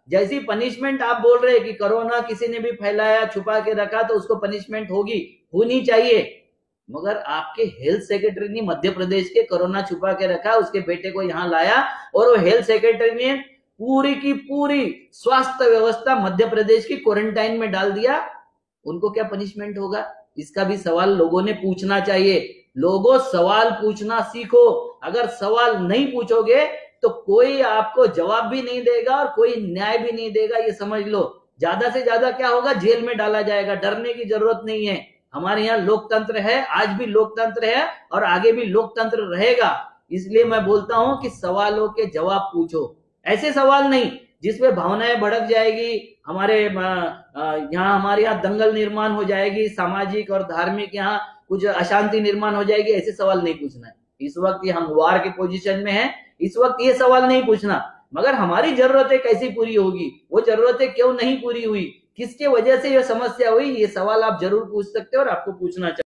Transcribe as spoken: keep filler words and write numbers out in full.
जैसी पनिशमेंट आप बोल रहे हैं कि कोरोना किसी ने भी फैलाया, छुपा के रखा तो उसको पनिशमेंट होगी, होनी चाहिए, मगर आपके हेल्थ सेक्रेटरी ने मध्य प्रदेश के कोरोना छुपा के रखा, उसके बेटे को यहां लाया और वो हेल्थ सेक्रेटरी ने पूरी की पूरी स्वास्थ्य व्यवस्था मध्य प्रदेश की क्वारंटाइन में डाल दिया, उनको क्या पनिशमेंट होगा? इसका भी सवाल लोगों ने पूछना चाहिए। लोगों, सवाल पूछना सीखो। अगर सवाल नहीं पूछोगे तो कोई आपको जवाब भी नहीं देगा और कोई न्याय भी नहीं देगा, ये समझ लो। ज्यादा से ज्यादा क्या होगा? जेल में डाला जाएगा। डरने की जरूरत नहीं है। हमारे यहाँ लोकतंत्र है, आज भी लोकतंत्र है और आगे भी लोकतंत्र रहेगा। इसलिए मैं बोलता हूं कि सवालों के जवाब पूछो, ऐसे सवाल नहीं जिसमें भावनाएं भड़क जाएगी, हमारे यहाँ हमारे यहाँ दंगल निर्माण हो जाएगी, सामाजिक और धार्मिक यहाँ कुछ अशांति निर्माण हो जाएगी, ऐसे सवाल नहीं पूछना है। इस वक्त ये हम वार के पोजीशन में हैं, इस वक्त ये सवाल नहीं पूछना, मगर हमारी जरूरतें कैसी पूरी होगी, वो जरूरतें क्यों नहीं पूरी हुई, किसके वजह से ये समस्या हुई, ये सवाल आप जरूर पूछ सकते हो और आपको पूछना चाहिए।